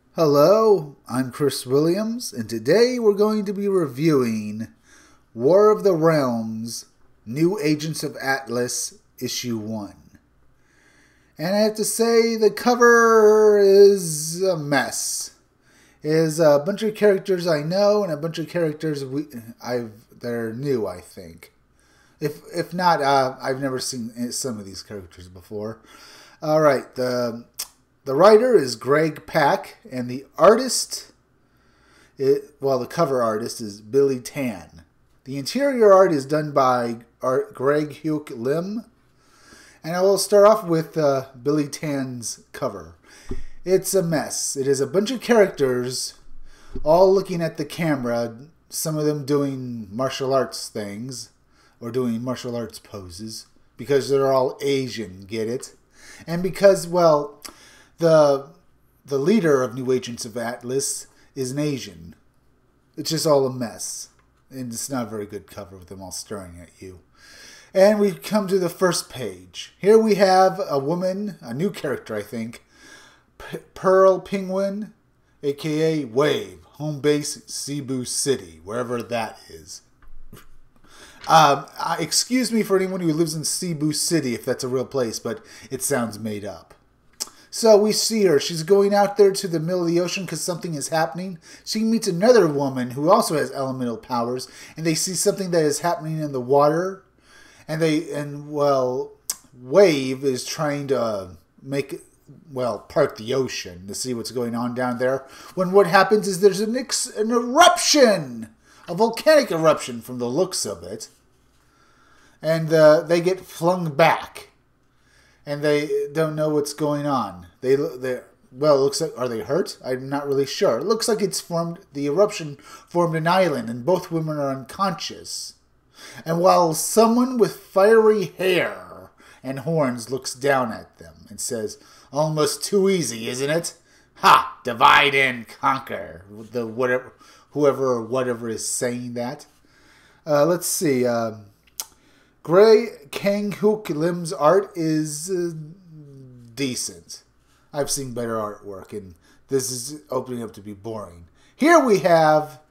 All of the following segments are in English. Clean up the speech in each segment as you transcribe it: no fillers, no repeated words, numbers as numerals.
Hello, I'm Chris Williams, and today we're going to be reviewing War of the Realms, New Agents of Atlas, Issue 1. And I have to say, the cover is a mess. It is a bunch of characters I know, and a bunch of characters that are new, I think. If not, I've never seen some of these characters before. Alright, the writer is Greg Pak, and the artist, the cover artist is Billy Tan. The interior art is done by Greg Hyuk Lim, and I will start off with Billy Tan's cover. It's a mess. It is a bunch of characters all looking at the camera, some of them doing martial arts things, or doing martial arts poses, because they're all Asian, get it? And because, well, the leader of New Agents of Atlas is an Asian. It's just all a mess. And it's not a very good cover with them all staring at you. And we come to the first page. Here we have a woman, a new character, I think. Pearl Penguin, a.k.a. Wave. Home base, Cebu City, wherever that is. Excuse me for anyone who lives in Cebu City if that's a real place, but it sounds made up. So we see her. She's going out there to the middle of the ocean because something is happening. She meets another woman who also has elemental powers, and they see something that is happening in the water. Wave is trying to part the ocean to see what's going on down there. When what happens is there's an eruption, a volcanic eruption from the looks of it, and they get flung back. And they don't know what's going on. It looks like, are they hurt? I'm not really sure. It looks like the eruption formed an island, and both women are unconscious. And while someone with fiery hair and horns looks down at them and says, "Almost too easy, isn't it? Ha! Divide and conquer." Whoever or whatever is saying that. Let's see. Kang Hyuk Lim's art is decent. I've seen better artwork, and this is opening up to be boring. Here we have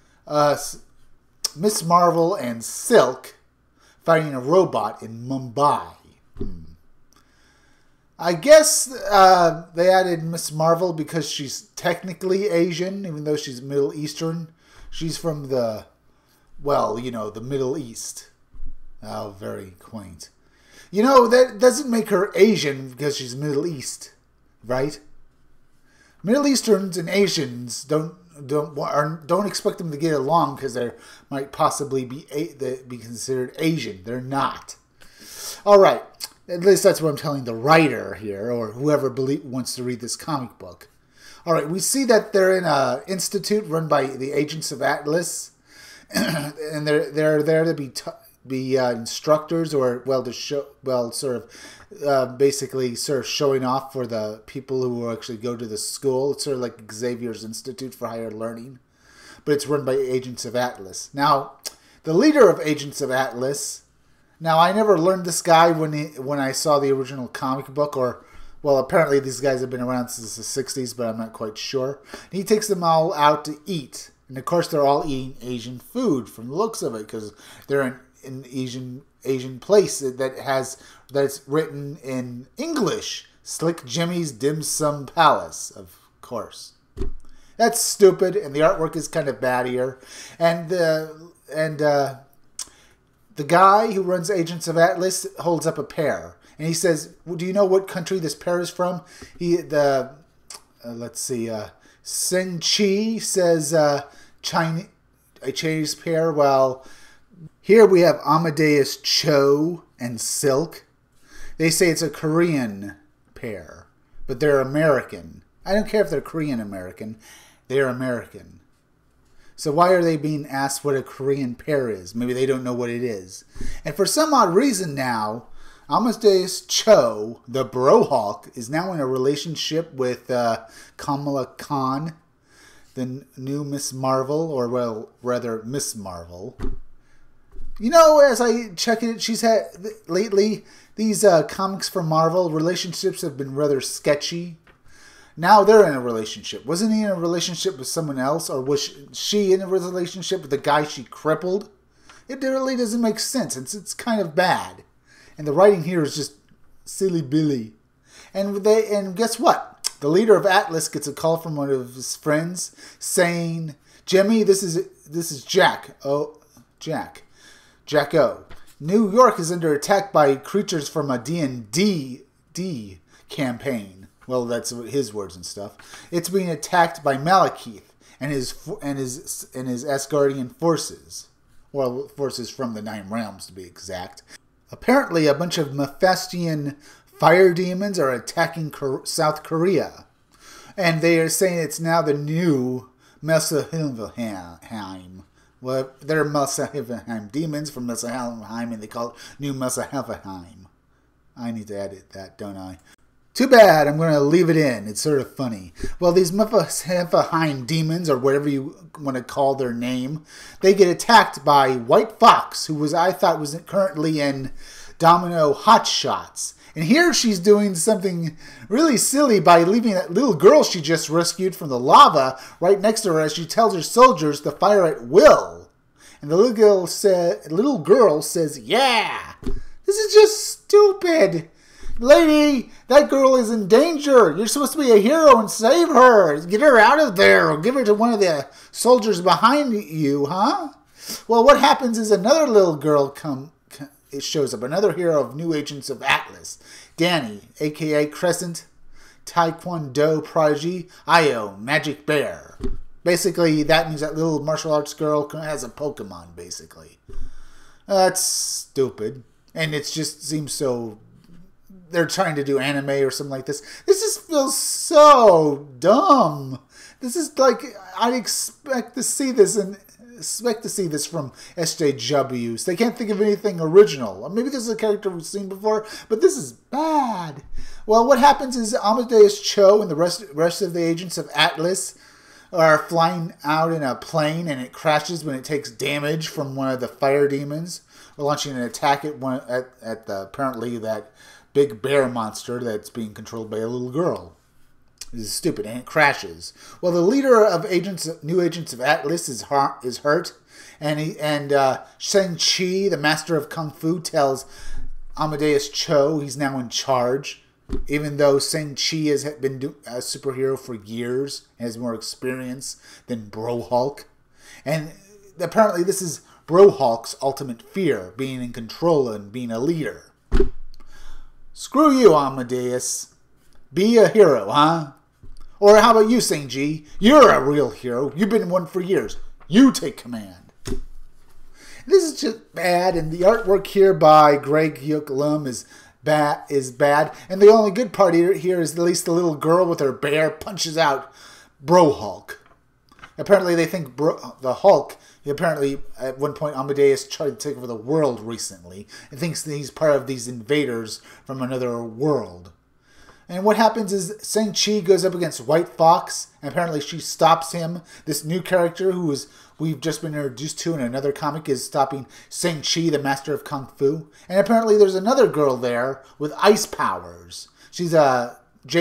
Miss Marvel and Silk fighting a robot in Mumbai. I guess they added Miss Marvel because she's technically Asian, even though she's Middle Eastern. She's from the Middle East. Oh, very quaint. That doesn't make her Asian because she's Middle East, right? Middle Easterns and Asians don't expect them to get along because they might possibly be considered Asian. They're not. All right. At least that's what I'm telling the writer here, or whoever wants to read this comic book. All right. We see that they're in an institute run by the Agents of Atlas, and they're there to be instructors, or basically showing off for the people who actually go to the school. It's sort of like Xavier's Institute for Higher Learning, but it's run by Agents of Atlas. Now, the leader of Agents of Atlas. Now, I never learned this guy when I saw the original comic book, apparently these guys have been around since the 60s, but I'm not quite sure. And he takes them all out to eat, and of course they're all eating Asian food from the looks of it because they're in an Asian place that's written in English. Slick Jimmy's Dim Sum Palace, of course. That's stupid, and the artwork is kind of bad here. And the guy who runs Agents of Atlas holds up a pear, and he says, "Do you know what country this pear is from?" Seng Chi says a Chinese pear. Well, here we have Amadeus Cho and Silk. They say it's a Korean pear, but they're American. I don't care if they're Korean American. They're American. So why are they being asked what a Korean pear is? Maybe they don't know what it is. And for some odd reason now, Amadeus Cho, the Brohawk, is now in a relationship with Kamala Khan, the new Miss Marvel, or rather Miss Marvel. As I check it, she's had lately these comics from Marvel relationships have been rather sketchy. Now they're in a relationship. Wasn't he in a relationship with someone else? Or was she in a relationship with the guy she crippled? It really doesn't make sense. It's kind of bad. And the writing here is just silly Billy. And guess what? The leader of Atlas gets a call from one of his friends saying, Jimmy, this is Jack. Oh, Jack. Jack O. New York is under attack by creatures from a D&D campaign. Well, that's his words and stuff. It's being attacked by Malekith and his Asgardian forces. Well, forces from the Nine Realms, to be exact. Apparently, a bunch of Mephistian fire demons are attacking South Korea. And they are saying it's now the new Muspelheim. Well, they're Muspelheim demons from Muspelheim, and they call it New Muspelheim. I need to edit that, don't I? Too bad, I'm going to leave it in. It's sort of funny. Well, these Muspelheim demons, or whatever you want to call their name, they get attacked by White Fox, who I thought was currently in Domino Hot Shots. And here she's doing something really silly by leaving that little girl she just rescued from the lava right next to her as she tells her soldiers to fire at will. And the little girl says, yeah, this is just stupid. Lady, that girl is in danger. You're supposed to be a hero and save her. Get her out of there or give her to one of the soldiers behind you, huh? Well, what happens is another little girl it shows up, another hero of New Agents of Atlas, Danny, a.k.a. Crescent, Taekwondo Prodigy, Io, Magic Bear. Basically, that means that little martial arts girl has a Pokemon, basically. That's stupid. And it just seems so... They're trying to do anime or something like this. This just feels so dumb. This is like... I'd expect to see this from SJWs. They can't think of anything original. Or maybe this is a character we've seen before, but this is bad. Well, what happens is Amadeus Cho and the rest of the agents of Atlas are flying out in a plane, and it crashes when it takes damage from one of the fire demons, launching an attack at apparently that big bear monster that's being controlled by a little girl. This is stupid, and it crashes. Well, the leader of New Agents of Atlas is hurt, and Shang-Chi, the master of Kung Fu, tells Amadeus Cho he's now in charge, even though Shang-Chi has been a superhero for years and has more experience than Bro Hulk. And apparently this is Bro Hulk's ultimate fear, being in control and being a leader. Screw you, Amadeus. Be a hero, huh? Or how about you, Shang-Chi? You're a real hero. You've been one for years. You take command. This is just bad, and the artwork here by Greg Yokolum is bad. And the only good part here is at least the little girl with her bear punches out Bro Hulk. Apparently they think the Hulk, apparently at one point Amadeus tried to take over the world recently and thinks that he's part of these invaders from another world. And what happens is Shang-Chi goes up against White Fox, and apparently she stops him. This new character we've just been introduced to in another comic is stopping Shang-Chi, the master of Kung Fu. And apparently there's another girl there with ice powers. She's a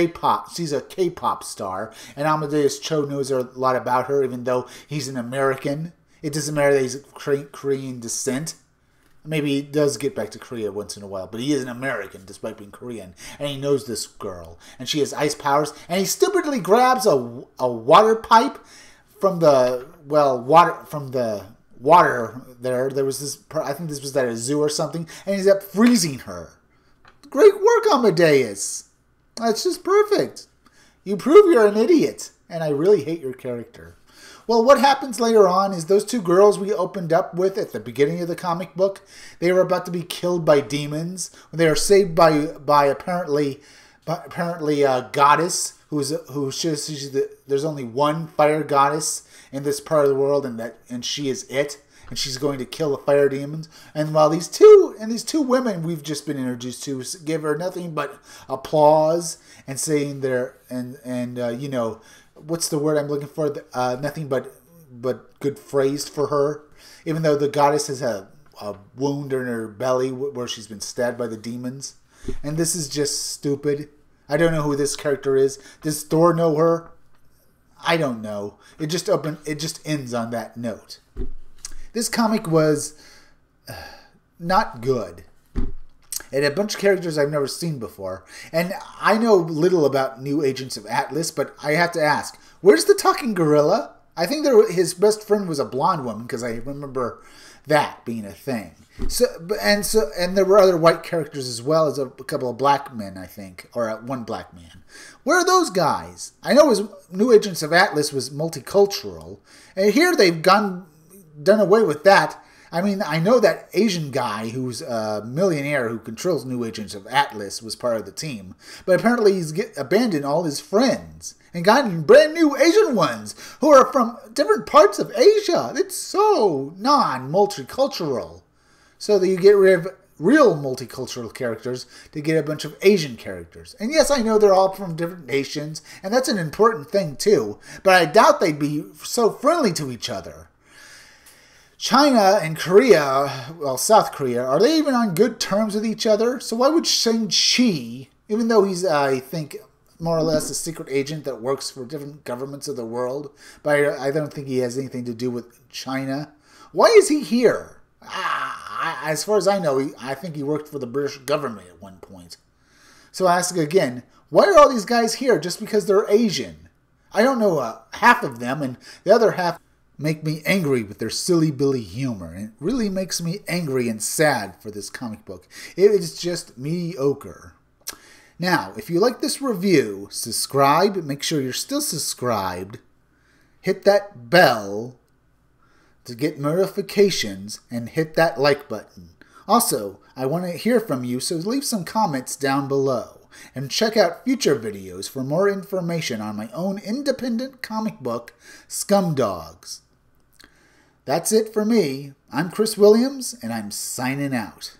K-pop star, and Amadeus Cho knows a lot about her, even though he's an American. It doesn't matter that he's of Korean descent. Maybe he does get back to Korea once in a while, but he is an American despite being Korean, and he knows this girl, and she has ice powers, and he stupidly grabs a water pipe from the water there. There was this, I think this was at a zoo or something, and he's up freezing her. Great work, Amadeus. That's just perfect. You prove you're an idiot, and I really hate your character. Well, what happens later on is those two girls we opened up with at the beginning of the comic book, they were about to be killed by demons. They are saved by apparently a goddess there's only one fire goddess in this part of the world, and she is it, and she's going to kill the fire demons. And while these two women we've just been introduced to give her nothing but applause and saying you know, what's the word I'm looking for? Nothing but good praise for her. Even though the goddess has a wound in her belly where she's been stabbed by the demons. And this is just stupid. I don't know who this character is. Does Thor know her? I don't know. It just ends on that note. This comic was not good. It had a bunch of characters I've never seen before. And I know little about New Agents of Atlas, but I have to ask, where's the talking gorilla? I think his best friend was a blonde woman, because I remember that being a thing. And there were other white characters as well as a couple of black men, I think, or one black man. Where are those guys? I know New Agents of Atlas was multicultural, and here they've done away with that. I mean, I know that Asian guy who's a millionaire who controls New Agents of Atlas was part of the team, but apparently he's abandoned all his friends and gotten brand new Asian ones who are from different parts of Asia. It's so non-multicultural. So that you get rid of real multicultural characters to get a bunch of Asian characters. And yes, I know they're all from different nations, and that's an important thing too, but I doubt they'd be so friendly to each other. China and Korea, well, South Korea, are they even on good terms with each other? So why would Shang-Chi, even though he's, I think, more or less a secret agent that works for different governments of the world, but I don't think he has anything to do with China, why is he here? As far as I know, I think he worked for the British government at one point. So I ask again, why are all these guys here just because they're Asian? I don't know half of them, and the other half make me angry with their silly Billy humor. And it really makes me angry and sad for this comic book. It is just mediocre. Now, if you like this review, subscribe. Make sure you're still subscribed. Hit that bell to get notifications, and hit that like button. Also, I want to hear from you, so leave some comments down below. And check out future videos for more information on my own independent comic book, Scumdogs. That's it for me. I'm Chris Williams, and I'm signing out.